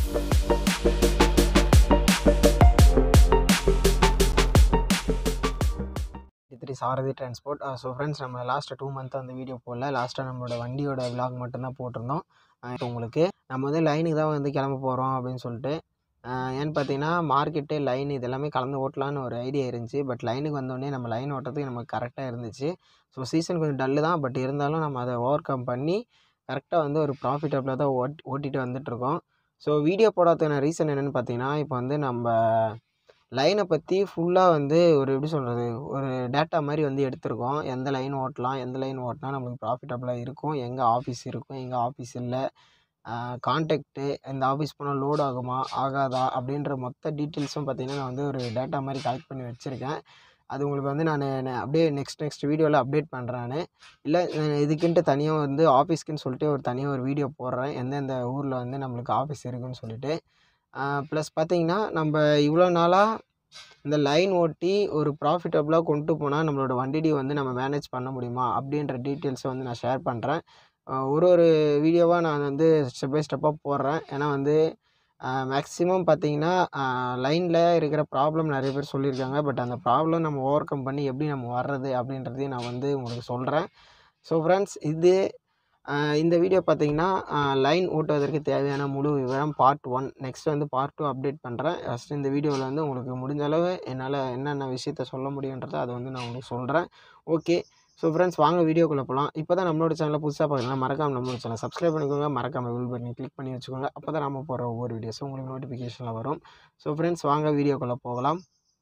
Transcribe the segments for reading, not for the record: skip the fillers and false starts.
சாரதி transport. So friends, நம்ம last 2 month அந்த video போடல. லாஸ்ட்டாக நம்மளோட வண்டியோட விலாக் மட்டும்தான் போட்டிருந்தோம். இப்போ உங்களுக்கு நம்ம வந்து லைனுக்கு தான் வந்து கிளம்ப போகிறோம் அப்படின்னு சொல்லிட்டு. ஏன்னு பார்த்தீங்கன்னா, மார்க்கெட்டு லைன் இது எல்லாமே கலந்து ஓட்டலான்னு ஒரு ஐடியா இருந்துச்சு. பட் லைனுக்கு வந்தோடனே நம்ம லைன் ஓட்டுறதுக்கு நமக்கு கரெக்டாக இருந்துச்சு. ஸோ சீசன் கொஞ்சம் டல்லு தான். பட் இருந்தாலும் நம்ம அதை ஓவர் கம் பண்ணி கரெக்டாக வந்து ஒரு ப்ராஃபிட்டபிளாக தான் ஓட்டிகிட்டு வந்துட்டுருக்கோம். ஸோ வீடியோ போடாததுக்கான ரீசன் என்னென்னு பார்த்தீங்கன்னா, இப்போ வந்து நம்ம லைனை பற்றி ஃபுல்லாக வந்து ஒரு எப்படி சொல்கிறது, ஒரு டேட்டா மாதிரி வந்து எடுத்திருக்கோம். எந்த லைன் ஓட்டலாம், எந்த லைன் ஓட்டினா நம்மளுக்கு ப்ராஃபிட்டபிளாக இருக்கும், எங்கே ஆஃபீஸ் இருக்கும், எங்கே ஆஃபீஸ் இல்லை, கான்டாக்ட்டு, இந்த ஆஃபீஸ் போனால் லோட் ஆகுமா ஆகாதா அப்படின்ற மொத்த டீட்டெயில்ஸும் பார்த்திங்கன்னா நான் வந்து ஒரு டேட்டா மாதிரி கலெக்ட் பண்ணி வச்சுருக்கேன். அது உங்களுக்கு வந்து நான் அப்படியே நெக்ஸ்ட் வீடியோவில் அப்டேட் பண்ணுறேன். இல்லை இதுக்குன்ட்டு தனியாக வந்து ஆஃபீஸ்க்குன்னு சொல்லிட்டு தனியாக ஒரு வீடியோ போடுறேன், எந்தெந்த ஊரில் வந்து நம்மளுக்கு ஆஃபீஸ் இருக்குதுன்னு சொல்லிட்டு. ப்ளஸ் பார்த்திங்கன்னா, நம்ம இவ்வளோ நாளாக இந்த லைன் ஓட்டி ஒரு ப்ராஃபிட்டபிளாக கொண்டு போனால் நம்மளோட வண்டி வந்து நம்ம மேனேஜ் பண்ண முடியுமா அப்படின்ற டீட்டெயில்ஸை வந்து நான் ஷேர் பண்ணுறேன். ஒரு வீடியோவாக நான் வந்து ஸ்டெப் பை ஸ்டெப்பாக போடுறேன். ஏன்னா வந்து மேக்ஸிமம் பார்த்திங்கன்னா, லைனில் இருக்கிற ப்ராப்ளம் நிறைய பேர் சொல்லியிருக்காங்க. பட் அந்த ப்ராப்ளம் நம்ம ஓவர் கம் பண்ணி எப்படி நம்ம வர்றது அப்படின்றதையும் நான் வந்து உங்களுக்கு சொல்கிறேன். ஸோ ஃப்ரெண்ட்ஸ், இந்த வீடியோ பார்த்திங்கன்னா, லைன் ஓட்டுவதற்கு தேவையான முழு விவரம் பார்ட் 1. நெக்ஸ்ட் வந்து பார்ட் 2 அப்டேட் பண்ணுறேன். ஃபஸ்ட்டு இந்த வீடியோவில் வந்து உங்களுக்கு முடிஞ்ச அளவு என்னால் என்னென்ன விஷயத்த சொல்ல முடியுன்றதை அதை வந்து நான் உங்களுக்கு சொல்கிறேன். ஓகே. ஸோ ஃப்ரெண்ட்ஸ், வாங்க வீடியோக்குள்ளே போகலாம். இப்போ தான் நம்மளோட சேனலை புதுசாக பார்க்கலாம், மறக்காமல் நம்மளோட சேனல் சப்ஸ்கிரைப் பண்ணிக்கோங்க. மறக்காமல் பெல் பட்டனை கிளிக் பண்ணி வச்சுக்கோங்க. அப்போ தான் நம்ம போகிற ஒவ்வொரு வீடியோஸும் உங்களுக்கு நோட்டிஃபிகேஷனில் வரும். ஸோ ஃப்ரெண்ட்ஸ், வாங்க வீடியோக்குள்ளே போகலாம்.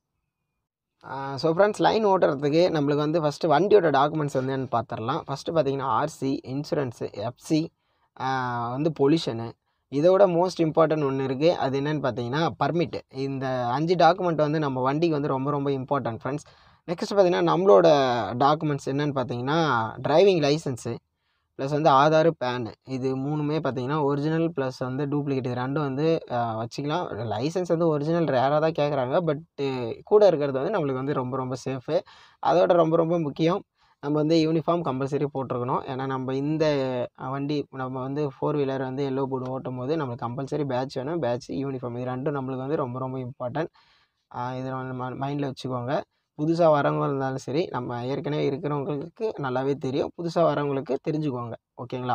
ஸோ ஃப்ரெண்ட்ஸ், லைன் ஓட்டுறதுக்கு நம்மளுக்கு வந்து ஃபஸ்ட்டு வண்டியோட டாக்குமெண்ட்ஸ் வந்து என்னென்னு பார்த்துடலாம். ஃபஸ்ட்டு பார்த்திங்கன்னா, ஆர்சி, இன்சூரன்ஸு, எஃப்சி, வந்து பொல்யூஷனு. இதோட மோஸ்ட் இம்பார்ட்டன்ட் ஒன்று இருக்குது. அது என்னென்னு பார்த்தீங்கன்னா பர்மிட்டு. இந்த 5 டாக்குமெண்ட் வந்து நம்ம வண்டிக்கு வந்து ரொம்ப ரொம்ப இம்பார்ட்டன்ட் ஃப்ரெண்ட்ஸ். நெக்ஸ்ட் பார்த்திங்கன்னா, நம்மளோட டாக்குமெண்ட்ஸ் என்னென்னு பார்த்தீங்கன்னா, டிரைவிங் லைசன்ஸு ப்ளஸ் வந்து ஆதார், பேனு. இது 3மே பார்த்திங்கன்னா ஒரிஜினல் ப்ளஸ் வந்து டூப்ளிகேட், இது 2 வந்து வச்சுக்கலாம். லைசன்ஸ் வந்து ஒரிஜினல் ரேராக தான் கேட்குறாங்க. பட்டு கூட இருக்கிறது வந்து நம்மளுக்கு வந்து ரொம்ப ரொம்ப சேஃபு. அதோட ரொம்ப ரொம்ப முக்கியம், நம்ம வந்து யூனிஃபார்ம் கம்பல்சரி போட்டிருக்கணும். ஏன்னா நம்ம இந்த வண்டி நம்ம வந்து 4 வீலர் வந்து எல்லோ போர்டு ஓட்டும் போது நம்மளுக்கு கம்பல்சரி பேட்ச் வேணும். பேட்ச், யூனிஃபார்ம் இது 2 நம்மளுக்கு வந்து ரொம்ப ரொம்ப இம்பார்ட்டன்ட். இதை நம்ம மைண்டில் வச்சுக்கோங்க. புதுசாக வரவங்க இருந்தாலும் சரி, நம்ம ஏற்கனவே இருக்கிறவங்களுக்கு நல்லாவே தெரியும். புதுசாக வரவங்களுக்கு தெரிஞ்சுக்கோங்க. ஓகேங்களா?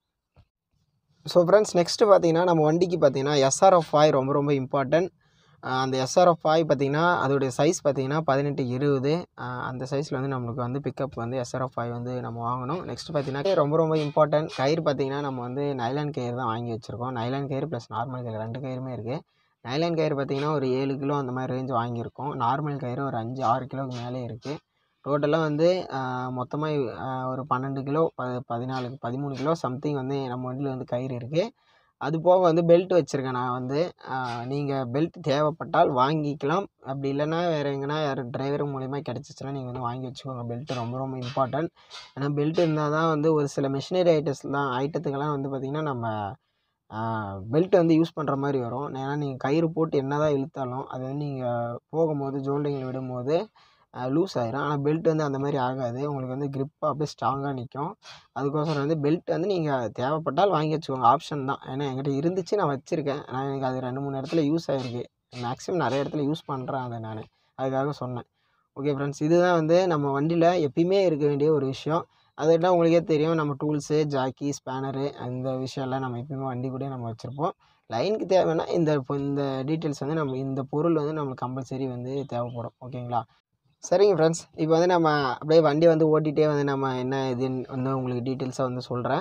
ஸோ ஃப்ரெண்ட்ஸ், நெக்ஸ்ட்டு பார்த்திங்கன்னா, நம்ம வண்டிக்கு பார்த்திங்கன்னா SRF5 ரொம்ப ரொம்ப இம்பார்ட்டன்ட். அந்த SRF5 பார்த்திங்கன்னா அதோடைய சைஸ் பார்த்திங்கன்னா 18-20. அந்த சைஸில் வந்து நம்மளுக்கு வந்து பிக்கப் வந்து SRF5 வந்து நம்ம வாங்கணும். நெக்ஸ்ட் பார்த்திங்கன்னா ரொம்ப ரொம்ப இம்பார்ட்டன்ட் கயிறு பார்த்திங்கன்னா, நம்ம வந்து நைலான் கயிறு தான் வாங்கி வச்சுருக்கோம். நைலான் கயிறு ப்ளஸ் நார்மல் கயிறு 2 கயிறுமே இருக்குது. நைலான் கயிறு பார்த்திங்கன்னா ஒரு 7 கிலோ அந்த மாதிரி ரேஞ்ச் வாங்கியிருக்கோம். நார்மல் கயிறு ஒரு 5-6 கிலோவுக்கு மேலே இருக்குது. டோட்டலாக வந்து மொத்தமாக ஒரு 12 கிலோ 13 கிலோ சம்திங் வந்து நம்ம வண்டியில் வந்து கயிறு இருக்குது. அது போக வந்து பெல்ட் வச்சுருக்கேன் நான் வந்து. நீங்கள் பெல்ட் தேவைப்பட்டால் வாங்கிக்கலாம். அப்படி இல்லைன்னா வேறு எங்கன்னா யார் டிரைவர் மூலிமா கிடச்சிச்சின்னா நீங்கள் வந்து வாங்கி வச்சுக்கோங்க. பெல்ட்டு ரொம்ப ரொம்ப இம்பார்ட்டன்ட். ஏன்னா பெல்ட் இருந்தால் தான் வந்து ஒரு சில மிஷினரி ஐட்டத்துக்கெல்லாம் வந்து பார்த்திங்கன்னா நம்ம பெல்ட் வந்து யூஸ் பண்ணுற மாதிரி வரும். ஏன்னா நீங்கள் கயிறு போட்டு என்ன தான் இழுத்தாலும் அது வந்து நீங்கள் போகும்போது ஜோல்டிங்கில் விடும்போது லூஸ் ஆகிரும். ஆனால் பெல்ட் வந்து அந்த மாதிரி ஆகாது. உங்களுக்கு வந்து க்ரிப்பாக அப்படியே ஸ்ட்ராங்காக நிற்கும். அதுக்கோசரம் வந்து பெல்ட் வந்து நீங்கள் தேவைப்பட்டால் வாங்கி வச்சுக்கோங்க. ஆப்ஷன் தான். ஏன்னா என்கிட்ட இருந்துச்சு, நான் வச்சுருக்கேன். ஆனால் எனக்கு அது 2-3 இடத்துல யூஸ் ஆகிருக்கு. மேக்ஸிமம் நிறைய இடத்துல யூஸ் பண்ணுறேன் அதை நான். அதுக்காக சொன்னேன். ஓகே ஃப்ரெண்ட்ஸ், இதுதான் வந்து நம்ம வண்டியில் எப்பயுமே இருக்க வேண்டிய ஒரு விஷயம். அதெல்லாம் உங்களுக்கே தெரியும். நம்ம டூல்ஸு, ஜாக்கி, ஸ்பேனரு அந்த விஷயம்லாம் நம்ம எப்பயுமே வண்டி கூட நம்ம வச்சுருப்போம். லைனுக்கு தேவைன்னா இந்த டீட்டெயில்ஸ் வந்து நம்ம இந்த பொருள் வந்து நம்மளுக்கு கம்பல்சரி வந்து தேவைப்படும். ஓகேங்களா? சரிங்க ஃப்ரெண்ட்ஸ், இப்போ வந்து நம்ம அப்படியே வண்டி வந்து ஓட்டிகிட்டே வந்து நம்ம என்ன இதுன்னு வந்து உங்களுக்கு டீட்டெயில்ஸாக வந்து சொல்கிறேன்.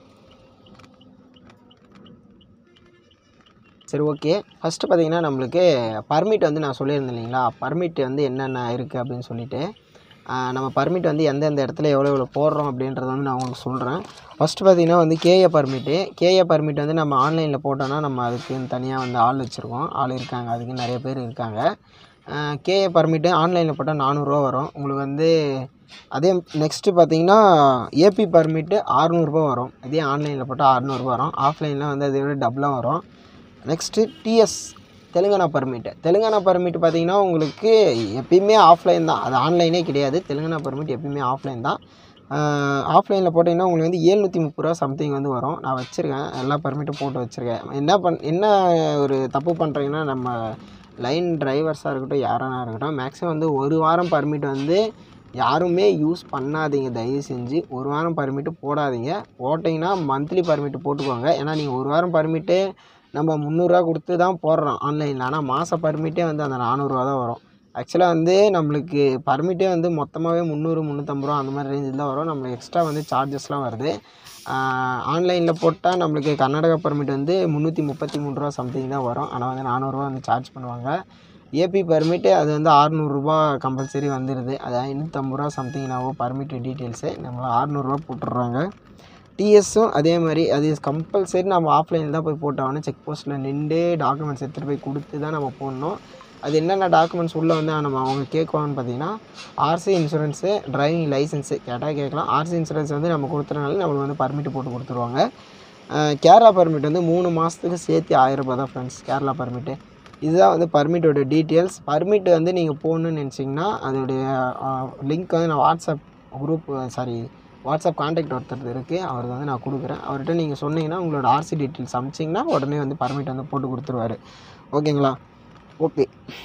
சரி, ஓகே. ஃபஸ்ட்டு பார்த்திங்கன்னா, நம்மளுக்கு பர்மிட் வந்து நான் சொல்லியிருந்தேன் இல்லைங்களா, பர்மிட் வந்து என்னென்ன இருக்குது அப்படின்னு சொல்லிட்டு. நம்ம பர்மிட் வந்து எந்தெந்த இடத்துல எவ்வளோ போடுறோம் அப்படின்றத வந்து நான் உங்களுக்கு சொல்கிறேன். ஃபஸ்ட்டு பார்த்திங்கன்னா வந்து கேஏ பர்மிட் வந்து நம்ம ஆன்லைனில் போட்டோன்னா நம்ம அதுக்குன்னு தனியாக வந்து ஆள் வச்சுருக்கோம். ஆள் இருக்காங்க, அதுக்கு நிறைய பேர் இருக்காங்க. கேஏ பர்மிட்டு ஆன்லைனில் போட்டால் 400 ரூபா வரும் உங்களுக்கு வந்து. அதே நெக்ஸ்ட்டு பார்த்திங்கன்னா ஏபி பர்மிட்டு 600 ரூபா வரும். இதே ஆன்லைனில் போட்டால் 600 ரூபா வரும். ஆஃப்லைனில் வந்து அதை விட டபுளாக வரும். நெக்ஸ்ட்டு டிஎஸ் தெலுங்கானா பர்மிட் பார்த்திங்கன்னா உங்களுக்கு எப்பயுமே ஆஃப்லைன் தான். அது ஆன்லைனே கிடையாது. தெலுங்கானா பர்மிட் எப்பயுமே ஆஃப்லைன் தான். ஆஃப்லைனில் போட்டிங்கன்னா உங்களுக்கு வந்து 730 ரூபா சம்திங் வந்து வரும். நான் வச்சுருக்கேன், எல்லா பர்மிட்டும் போட்டு வச்சுருக்கேன். என்ன ஒரு தப்பு பண்ணுறீங்கன்னா, நம்ம லைன் டிரைவர்ஸாக இருக்கட்டும், யாரானா இருக்கட்டும், மேக்ஸிமம் வந்து 1 வாரம் பர்மிட் வந்து யாருமே யூஸ் பண்ணாதீங்க. தயவு செஞ்சு 1 வாரம் பர்மிட்டு போடாதீங்க. போட்டிங்கன்னா மந்த்லி பர்மிட்டு போட்டுக்கோங்க. ஏன்னா நீங்கள் 1 வாரம் பர்மிட்டு நம்ம 300 ரூபா கொடுத்து தான் போடுறோம் ஆன்லைனில். ஆனால் மாத பர்மிட்டே வந்து அந்த 400 ரூபா தான் வரும். ஆக்சுவலாக வந்து நம்மளுக்கு பர்மிட்டே வந்து மொத்தமாகவே 300, 350 ரூபா அந்த மாதிரி ரேஞ்சில் தான் வரும். நம்மளுக்கு எக்ஸ்ட்ரா வந்து சார்ஜஸ்லாம் வருது. ஆன்லைனில் போட்டால் நம்மளுக்கு கர்நாடகா பர்மிட் வந்து 333 ரூபா சம்திங் தான் வரும். ஆனால் வந்து 400 ரூபா வந்து சார்ஜ் பண்ணுவாங்க. ஏபி பர்மிட்டு அது வந்து 600 ரூபா கம்பல்சரி வந்துடுது. அது 550 ரூபா சம்திங் என்னவோ பர்மிட்டு டீட்டெயில்ஸு. நம்மள 600 ரூபா போட்டுடுறாங்க. டிஎஸ்ஸும் அதே மாதிரி அது கம்பல்சரி நம்ம ஆஃப்லைனில் தான் போய் போட்டாகணும். செக் போஸ்ட்டில் நின்று டாக்குமெண்ட்ஸ் எடுத்துகிட்டு போய் கொடுத்து தான் நம்ம போடணும். அது என்னென்ன டாக்குமெண்ட்ஸ் உள்ளே வந்து நம்ம அவங்க கேட்குவாங்கன்னு பார்த்தீங்கன்னா, ஆர்சி இன்சூரன்ஸு, டிரைவிங் லைசன்ஸு கேட்கலாம். ஆர்சி இன்சூரன்ஸ் வந்து நம்ம கொடுத்துறனால நம்மளுக்கு வந்து பர்மிட்டு போட்டு கொடுத்துருவாங்க. கேரளா பர்மிட் வந்து 3 மாதத்துக்கு சேர்த்து 1000 ரூபா தான் ஃப்ரெண்ட்ஸ் கேரளா பர்மிட்டு. இதுதான் வந்து பர்மிட்டோட டீட்டெயில்ஸ். பர்மிட் வந்து நீங்கள் போகணுன்னு நினச்சிங்கன்னா அதோடைய லிங்க் வந்து நான் வாட்ஸ்அப் கான்டாக்ட் ஒருத்தர் இருக்குது, அவருக்கு வந்து நான் கொடுக்குறேன். அவர்கிட்ட நீங்கள் சொன்னீங்கன்னா உங்களோட ஆர்சி டீட்டெயில்ஸ் அனுப்பிச்சிங்கன்னா உடனே வந்து பர்மிட் வந்து போட்டு கொடுத்துருவாரு. ஓகேங்களா? ஓகே.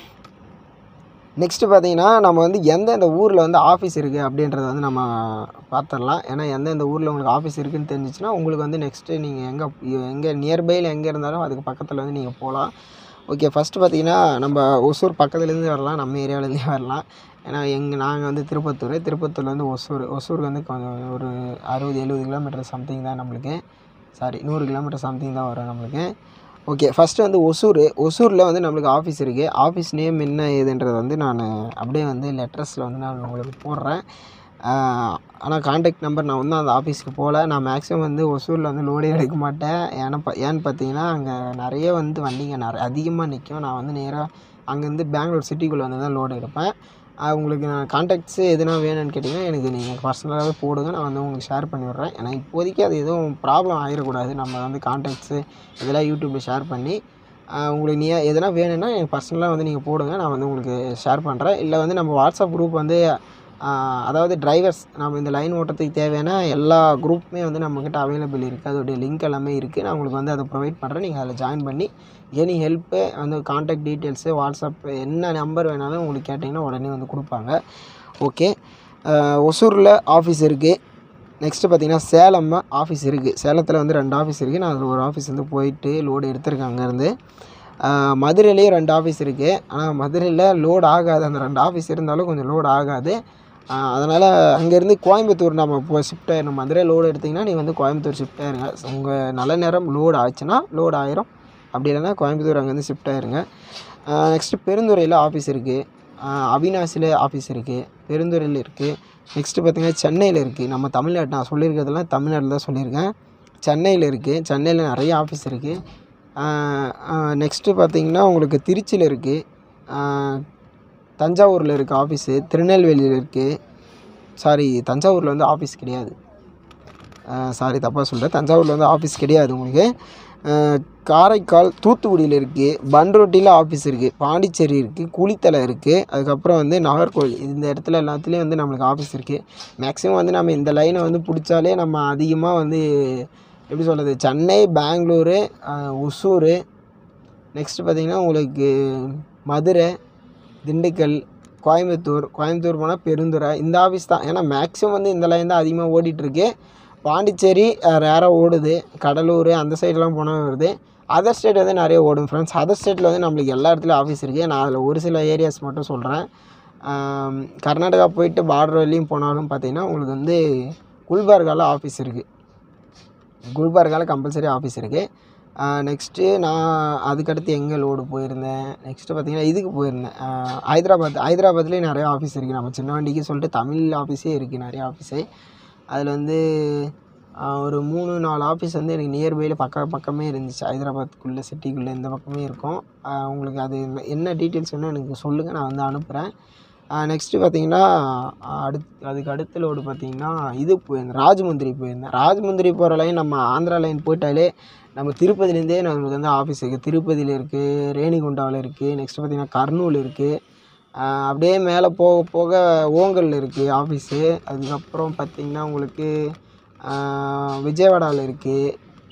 நெக்ஸ்ட்டு பார்த்தீங்கன்னா, நம்ம வந்து எந்தெந்த ஊரில் வந்து ஆஃபீஸ் இருக்குது அப்படின்றத வந்து நம்ம பார்த்துடலாம். ஏன்னா எந்தெந்த ஊரில் உங்களுக்கு ஆஃபீஸ் இருக்குதுன்னு தெரிஞ்சிச்சுன்னா உங்களுக்கு வந்து நெக்ஸ்ட்டு நீங்கள் எங்கே நியர்பையில் எங்கே இருந்தாலும் அதுக்கு பக்கத்தில் வந்து நீங்கள் போகலாம். ஓகே. ஃபஸ்ட்டு பார்த்தீங்கன்னா, நம்ம ஒசூர் பக்கத்துலேருந்து வரலாம், நம்ம ஏரியாவிலேருந்தே வரலாம். ஏன்னா நாங்கள் வந்து திருப்பத்தூர்லேருந்து ஒசூருக்கு வந்து கொஞ்சம் ஒரு 60-70 கிலோமீட்டர் சம்திங் தான் நம்மளுக்கு. 100 கிலோமீட்டர் சம்திங் தான் வரும் நம்மளுக்கு. ஓகே. ஃபஸ்ட்டு வந்து ஒசூரில் வந்து நம்மளுக்கு ஆஃபீஸ் இருக்குது. ஆஃபீஸ் நேம் என்ன ஏதுன்றது வந்து நான் அப்படியே வந்து லெட்டர்ஸில் வந்து நான் உங்களுக்கு போடுறேன். ஆனால் கான்டாக்ட் நம்பர் நான் இன்னும் அந்த ஆஃபீஸ்க்கு போகல. நான் மேக்ஸிமம் வந்து ஒசூரில் வந்து லோடே எடுக்க மாட்டேன். ஏன்னு பார்த்தீங்கன்னா, அங்கே நிறைய வந்து வண்டிங்க அதிகமாக நிற்கும். நான் வந்து நேராக அங்கேருந்து பெங்களூர் சிட்டிக்குள்ளே வந்து தான் லோடு எடுப்பேன். உங்களுக்கு நான் கான்டாக்ட்ஸு எதுனா வேணும்னு கேட்டிங்கன்னா எனக்கு நீங்கள் பர்சனலாகவே போடுங்க, நான் வந்து உங்களுக்கு ஷேர் பண்ணி விட்றேன். ஏன்னா இப்போதைக்கு அது எதுவும் ப்ராப்ளம் ஆகிடக்கூடாது. நம்ம வந்து கான்டாக்ட்ஸு இதெல்லாம் யூடியூப்பில் ஷேர் பண்ணி உங்களுக்கு எதனா வேணும்னா எனக்கு பர்சனலாக வந்து நீங்கள் போடுங்க, நான் வந்து உங்களுக்கு ஷேர் பண்ணுறேன். இல்லை வந்து நம்ம வாட்ஸ்அப் குரூப் வந்து அதாவது டிரைவர்ஸ் நம்ம இந்த லைன் ஓட்டுறதுக்கு தேவையான எல்லா குரூப்புமே வந்து நம்மக்கிட்ட அவைலபிள் இருக்குது. அதோடைய லிங்க் எல்லாமே இருக்குது. நான் உங்களுக்கு வந்து அதை ப்ரொவைட் பண்ணுறேன். நீங்கள் அதில் ஜாயின் பண்ணி எனி ஹெல்ப்பு வந்து கான்டாக்ட் டீட்டெயில்ஸு வாட்ஸ்அப் என்ன நம்பர் வேணாலும் உங்களுக்கு கேட்டிங்கன்னா உடனே வந்து கொடுப்பாங்க. ஓகே. ஒசூரில் ஆஃபீஸ் இருக்குது. நெக்ஸ்ட்டு பார்த்திங்கன்னா சேலம் ஆஃபீஸ் இருக்குது. சேலத்தில் வந்து 2 ஆஃபீஸ் இருக்குது. நான் அதில் ஒரு ஆஃபீஸ் வந்து போயிட்டு லோடு எடுத்திருக்கேன் அங்கேருந்து. மதுரையிலேயும் 2 ஆஃபீஸ் இருக்குது. ஆனால் மதுரையில் லோடு ஆகாது. அந்த 2 ஆஃபீஸ் இருந்தாலும் கொஞ்சம் லோடு ஆகாது. அதனால் அங்கேருந்து கோயம்புத்தூர் நம்ம இப்போ ஷிஃப்ட் ஆயிடணும். மதுரை லோடு எடுத்திங்கன்னா நீங்கள் வந்து கோயம்புத்தூர் ஷிஃப்ட் ஆயிருங்க. உங்கள் நல்ல நேரம் லோடு ஆச்சுன்னா லோடு ஆயிரும். அப்படி இல்லைன்னா கோயம்புத்தூர் அங்கேருந்து ஷிஃப்ட் ஆயிருங்க. நெக்ஸ்ட்டு பெருந்துறையில் ஆஃபீஸ் இருக்குது. அவினாசியில் ஆஃபீஸ் இருக்குது. பெருந்துறையில் இருக்குது. நெக்ஸ்ட்டு பார்த்திங்கன்னா சென்னையில் இருக்குது. நம்ம தமிழ்நாட்டு நான் சொல்லியிருக்கிறதெல்லாம் தமிழ்நாட்டில் தான் சொல்லியிருக்கேன். சென்னையில் இருக்குது. சென்னையில் நிறைய ஆஃபீஸ் இருக்குது. நெக்ஸ்ட்டு பார்த்திங்கன்னா உங்களுக்கு திருச்சியில் இருக்குது. தஞ்சாவூரில் இருக்குது ஆஃபீஸு. திருநெல்வேலியில் இருக்குது. தஞ்சாவூரில் வந்து ஆஃபீஸ் கிடையாது. தப்பாக சொல்கிறேன். தஞ்சாவூரில் வந்து ஆஃபீஸ் கிடையாது உங்களுக்கு. காரைக்கால், தூத்துக்குடியில் இருக்குது. பண்ருட்டியில் ஆஃபீஸ் இருக்குது. பாண்டிச்சேரி இருக்குது. குளித்தலை இருக்குது. அதுக்கப்புறம் வந்து நாகர்கோவில். இந்த இடத்துல எல்லாத்துலேயும் வந்து நம்மளுக்கு ஆஃபீஸ் இருக்குது. மேக்ஸிமம் வந்து நம்ம இந்த லைனை வந்து பிடிச்சாலே நம்ம அதிகமாக வந்து எப்படி சொல்கிறது, சென்னை, பெங்களூரு, ஒசூர், நெக்ஸ்ட்டு பார்த்திங்கன்னா உங்களுக்கு மதுரை, திண்டுக்கல், கோயம்புத்தூர் போனால் பெருந்துறை, இந்த ஆஃபீஸ் தான். ஏன்னா மேக்ஸிமம் வந்து இந்த லைன் தான் அதிகமாக ஓடிட்டுருக்கு. பாண்டிச்சேரி ரேராக ஓடுது. கடலூர் அந்த சைடெலாம் போனால் வருது. அதர் ஸ்டேட் வந்து நிறைய ஓடும் ஃப்ரெண்ட்ஸ். அதர் ஸ்டேட்டில் வந்து நம்மளுக்கு எல்லா இடத்துலையும் ஆஃபீஸ் இருக்குது. நான் அதில் ஒரு சில ஏரியாஸ் மட்டும் சொல்கிறேன். கர்நாடகா போயிட்டு பார்டர் வழியும் போனாலும் பார்த்திங்கன்னா உங்களுக்கு வந்து குல்பர்காவில் ஆஃபீஸ் இருக்குது. குல்பர்காவில் கம்பல்சரி ஆஃபீஸ் இருக்குது. நெக்ஸ்ட்டு நான் அதுக்கடுத்து எங்கே லோடு போயிருந்தேன், நெக்ஸ்ட்டு பார்த்திங்கன்னா இதுக்கு போயிருந்தேன், ஹைதராபாத்லேயும் நிறையா ஆஃபீஸ் இருக்குது. நம்ம சின்ன வண்டிக்கு சொல்லிட்டு தமிழ் ஆஃபீஸே இருக்குது நிறையா ஆஃபீஸு. அதில் வந்து ஒரு 3-4 ஆஃபீஸ் வந்து எனக்கு நியர்பையில் பக்கமே இருந்துச்சு. ஹைதராபாத்துக்குள்ளே சிட்டிக்குள்ளே இந்த பக்கமே இருக்கும். உங்களுக்கு அது என்ன டீட்டெயில்ஸ் வேணும் எனக்கு சொல்லுங்கள், நான் வந்து அனுப்புகிறேன். நெக்ஸ்ட்டு பார்த்திங்கன்னா அதுக்கு அடுத்த லோடு பார்த்திங்கன்னா இது போயிருந்தேன், ராஜமுந்திரி போகிற லைன் நம்ம ஆந்திரா லைன் போயிட்டாலே நம்ம திருப்பதிலேருந்தே நம்மளுக்கு வந்து ஆஃபீஸ் இருக்குது. திருப்பதியில் இருக்குது, ரேணிகுண்டாவில் இருக்குது, நெக்ஸ்ட்டு பார்த்திங்கன்னா கர்னூல் இருக்குது, அப்படியே மேலே போக போக ஓங்கல் இருக்குது ஆஃபீஸு. அதுக்கப்புறம் பார்த்திங்கன்னா உங்களுக்கு விஜயவாடாவில் இருக்குது,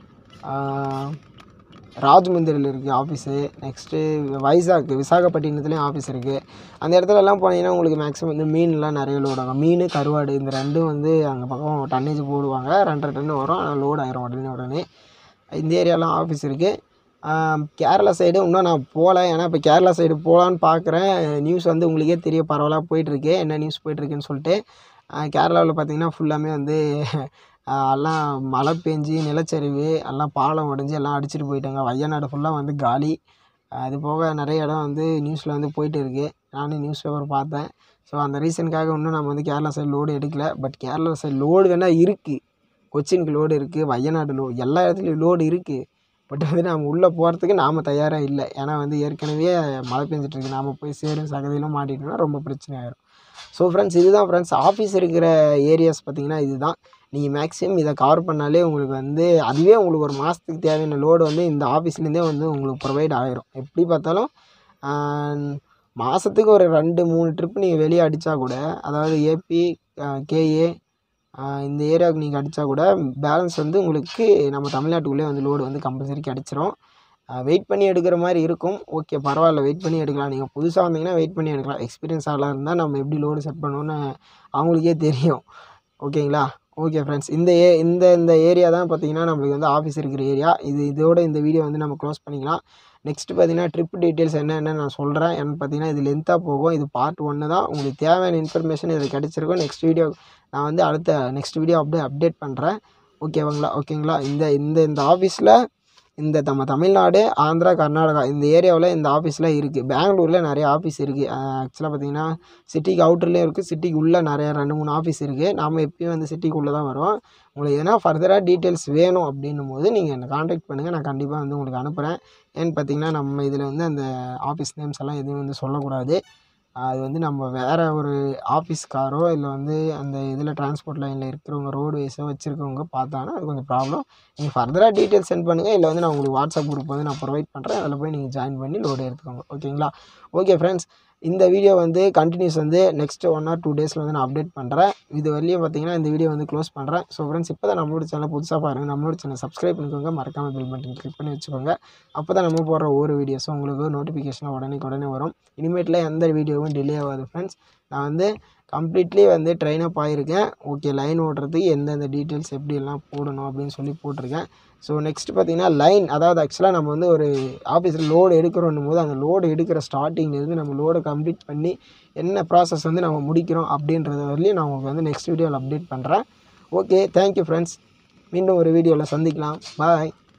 ராஜமுந்திரியில் இருக்குது ஆஃபீஸு. நெக்ஸ்ட்டு விசாகப்பட்டினத்துலேயும் ஆஃபீஸ் இருக்குது. அந்த இடத்துலலாம் போனீங்கன்னா உங்களுக்கு மேக்ஸிமம் வந்து மீன்லாம் நிறைய லோட் ஆகும். மீன், கருவாடு இந்த ரெண்டும் வந்து அங்கே பக்கம் டன்னேஜ் போடுவாங்க. 2.5 டன் வரும். ஆனால் லோட் ஆயிரும் உடனே. இந்த ஏரியாலாம் ஆஃபீஸ் இருக்குது. கேரளா சைடு இன்னும் நான் போகல. ஏன்னா இப்போ கேரளா சைடு போகலான்னு பார்க்குறேன். நியூஸ் வந்து உங்களுக்கே தெரியும் பரவலாக போயிட்டுருக்கு. என்ன நியூஸ் போயிட்டுருக்குன்னு சொல்லிட்டு. கேரளாவில் பார்த்திங்கன்னா ஃபுல்லாமே வந்து எல்லாம் மழை பெஞ்சு நிலச்சரிவு, எல்லாம் பாலம் உடஞ்சி எல்லாம் அடிச்சுட்டு போயிட்டாங்க. வயநாடு ஃபுல்லாக வந்து காலி. அது போக நிறைய இடம் வந்து நியூஸில் வந்து போயிட்டு இருக்குது. நானும் நியூஸ் பேப்பர் பார்த்தேன். ஸோ அந்த ரீசனுக்காக இன்னும் நம்ம வந்து கேரளா சைடு லோடு எடுக்கல. பட் கேரளா சைடு லோடு வேணால் இருக்குது. கொச்சினுக்கு லோடு இருக்குது, வயநாடு எல்லா இடத்துலையும் லோடு இருக்குது. பட் வந்து நம்ம உள்ளே போகிறதுக்கு நாம் தயாராக இல்லை. ஏன்னா வந்து ஏற்கனவே மழை பெஞ்சிட்ருக்கு. நாம் போய் சேரும் சகதியிலும் மாட்டிட்டோம்னா ரொம்ப பிரச்சனை ஆயிரும். ஸோ ஃப்ரெண்ட்ஸ், இதுதான் ஃப்ரெண்ட்ஸ் ஆஃபீஸ் இருக்கிற ஏரியாஸ் பார்த்திங்கன்னா இதுதான். நீங்கள் மேக்ஸிமம் இதை கவர் பண்ணாலே உங்களுக்கு வந்து அதுவே உங்களுக்கு ஒரு மாதத்துக்கு தேவையான லோடு வந்து இந்த ஆஃபீஸ்லேருந்தே வந்து உங்களுக்கு ப்ரொவைட் ஆகிரும். எப்படி பார்த்தாலும் மாதத்துக்கு ஒரு 2-3 ட்ரிப் நீங்கள் வெளியே அடித்தா கூட, அதாவது ஏபி, கேஏ இந்த ஏரியாவுக்கு நீங்கள் அடித்தா கூட பேலன்ஸ் வந்து உங்களுக்கு நம்ம தமிழ்நாட்டுக்குள்ளே வந்து லோடு வந்து கம்பல்சரி கிடச்சிரும். வெயிட் பண்ணி எடுக்கிற மாதிரி இருக்கும். ஓகே, பரவாயில்ல, வெயிட் பண்ணி எடுக்கலாம். நீங்கள் புதுசாக வந்தீங்கன்னா வெயிட் பண்ணி எடுக்கலாம். எக்ஸ்பீரியன்ஸ் ஆளாக இருந்தால் நம்ம எப்படி லோடு செட் பண்ணுவோன்னு அவங்களுக்கே தெரியும். ஓகேங்களா? ஓகே ஃப்ரெண்ட்ஸ், இந்த ஏரியா தான் பார்த்திங்கன்னா நம்மளுக்கு வந்து ஆஃபீஸ் இருக்கிற ஏரியா. இதோட இந்த வீடியோ வந்து நம்ம க்ளோஸ் பண்ணிக்கலாம். நெக்ஸ்ட்டு பார்த்திங்கன்னா ட்ரிப் டீட்டெயில்ஸ் என்னென்னு நான் சொல்கிறேன். என்னென்னு பார்த்திங்கன்னா இது லென்த்தாக போகும். இது பார்ட் 1 தான். உங்களுக்கு தேவையான இன்ஃபர்மேஷன் இதில் கிடச்சிருக்கும். நெக்ஸ்ட் வீடியோ நான் வந்து நெக்ஸ்ட் வீடியோ அப்டேட் பண்ணுறேன். ஓகேங்களா? இந்த ஆஃபீஸில் நம்ம தமிழ்நாடு, ஆந்திரா, கர்நாடகா இந்த ஏரியாவில் இந்த ஆஃபீஸ்லாம் இருக்குது. பெங்களூரில் நிறைய ஆஃபீஸ் இருக்குது. ஆக்சுவலாக பார்த்திங்கன்னா சிட்டிக்கு அவுட்டர்லேயும் இருக்குது, சிட்டிக்கு உள்ளே நிறையா 2-3 ஆஃபீஸ் இருக்குது. நாம் எப்பயும் வந்து சிட்டிக்குள்ளே தான் வரோம். உங்களுக்கு எதனா ஃபர்தராக டீட்டெயில்ஸ் வேணும் அப்படின்னும் போது நீங்கள் என்னை காண்டாக்ட் பண்ணுங்கள். நான் கண்டிப்பாக வந்து உங்களுக்கு அனுப்புகிறேன். ஏன்னு பார்த்திங்கன்னா நம்ம இதில் வந்து அந்த ஆஃபீஸ் நேம்ஸ் எல்லாம் எதுவும் வந்து சொல்லக்கூடாது. அது வந்து நம்ம வேறு ஒரு ஆஃபீஸ்காரோ இல்லை வந்து அந்த இதில் டிரான்ஸ்போர்ட் லைனில் இருக்கிறவங்க, ரோடுவேஸோ வச்சுருக்கவங்க பார்த்தாங்கன்னா அது கொஞ்சம் ப்ராப்ளம். நீங்கள் ஃபர்தராக டீட்டெயில்ஸ் சென்ட் பண்ணுங்கள். இல்லை வந்து நான் உங்களுக்கு வாட்ஸ்அப் குரூப் வந்து நான் ப்ரொவைட் பண்ணுறேன். அதில் போய் நீங்கள் ஜாயின் பண்ணி லோடு எடுத்துக்கோங்க. ஓகேங்களா? ஓகே ஃப்ரெண்ட்ஸ், இந்த வீடியோ வந்து கண்டினியூஸ் வந்து நெக்ஸ்ட் 1 or 2 டேஸில் வந்து நான் அப்டேட் பண்ணுறேன். இது வரையும் பார்த்திங்கன்னா இந்த வீடியோ வந்து க்ளோஸ் பண்ணுறேன். ஸோ ஃப்ரெண்ட்ஸ், இப்போ தான் நம்மளோட சேனல் புதுசாக பாருங்கள். நம்மளோட சேனல் சப்ஸ்கிரைப் பண்ணிக்கோங்க. மறக்காமல் பெல் பட்டன் கிளிக் பண்ணி வச்சுக்கோங்க. அப்போ தான் நம்ம போடுற ஒவ்வொரு வீடியோஸும் உங்களுக்கு நோட்டிஃபிகேஷனாக உடனே வரும். இனிமேட்டில் எந்த வீடியோவும் டிலே ஆகாது ஃப்ரெண்ட்ஸ். நான் வந்து கம்ப்ளீட்லி வந்து ட்ரெயின் அப் ஆகியிருக்கேன். ஓகே, லைன் ஓட்டுறதுக்கு எந்தெந்த டீட்டெயில்ஸ் எப்படியெல்லாம் போடணும் அப்படின்னு சொல்லி போட்டிருக்கேன். ஸோ நெக்ஸ்ட்டு பார்த்திங்கன்னா லைன், அதாவது ஆக்சுவலாக நம்ம வந்து ஒரு ஆஃபீஸில் லோடு எடுக்கிறோன்னும் போது அந்த லோடு எடுக்கிற ஸ்டார்டிங்லேருந்து நம்ம லோடை கம்ப்ளீட் பண்ணி என்ன ப்ராசஸ் வந்து நம்ம முடிக்கிறோம் அப்படின்றது வரலையும் நான் உங்களுக்கு வந்து நெக்ஸ்ட் வீடியோவில் அப்டேட் பண்ணுறேன். Okay, thank you friends. மீண்டும் ஒரு வீடியோவில் சந்திக்கலாம். பாய்.